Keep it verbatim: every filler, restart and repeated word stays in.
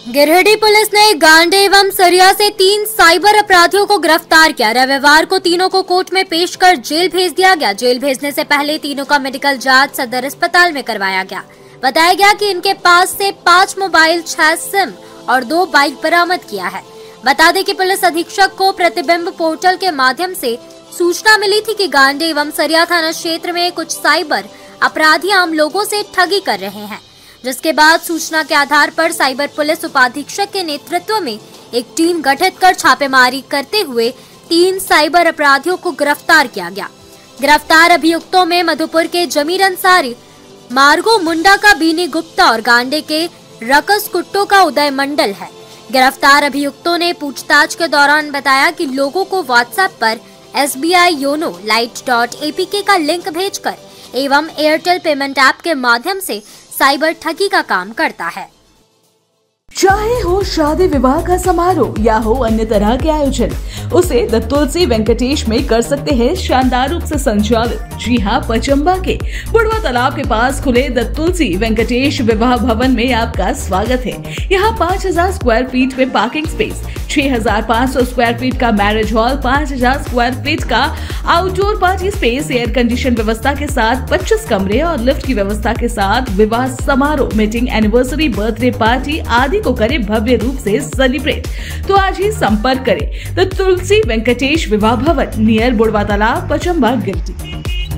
Giridih police ने गांडे एवं सरिया से तीन साइबर अपराधियों को गिरफ्तार किया। रविवार को तीनों को कोर्ट में पेश कर जेल भेज दिया गया। जेल भेजने से पहले तीनों का मेडिकल जांच सदर अस्पताल में करवाया गया। बताया गया कि इनके पास से पाँच मोबाइल, छह सिम और दो बाइक बरामद किया है। बता दें कि पुलिस अधीक्षक को प्रतिबिंब पोर्टल के माध्यम से सूचना मिली थी कि गांडे एवं सरिया थाना क्षेत्र में कुछ साइबर अपराधी आम लोगों से ठगी कर रहे हैं, जिसके बाद सूचना के आधार पर साइबर पुलिस उपाधीक्षक के नेतृत्व में एक टीम गठित कर छापेमारी करते हुए तीन साइबर अपराधियों को गिरफ्तार किया गया। गिरफ्तार अभियुक्तों में मधुपुर के जमीर अंसारी, मार्गो मुंडा का बीनी गुप्ता और गांडे के रकस कुट्टो का उदय मंडल है। गिरफ्तार अभियुक्तों ने पूछताछ के दौरान बताया कि लोगों को व्हाट्सएप पर S B I YONO lite dot A P K का लिंक भेजकर एवं एयरटेल पेमेंट ऐप के माध्यम से साइबर ठगी का काम करता है। चाहे हो शादी विवाह का समारोह या हो अन्य तरह के आयोजन, उसे द तुलसी वेंकटेश में कर सकते हैं शानदार रूप से संचालित। जी हाँ, पचंबा के बुढ़वा तालाब के पास खुले द तुलसी वेंकटेश विवाह भवन में आपका स्वागत है। यहाँ पाँच हजार स्क्वायर फीट में पार्किंग स्पेस, छह हजार पाँच सौ स्क्वायर फीट का मैरिज हॉल, पाँच हजार स्क्वायर फीट का outdoor party space, air condition व्यवस्था के साथ पच्चीस कमरे और लिफ्ट की व्यवस्था के साथ विवाह समारोह, मीटिंग, एनिवर्सरी, बर्थडे पार्टी आदि को करे भव्य रूप से सेलिब्रेट। तो आज ही संपर्क करें द तुलसी वेंकटेश विवाह भवन, नियर बुढ़वा तालाब, पचंबा, गिरिडीह।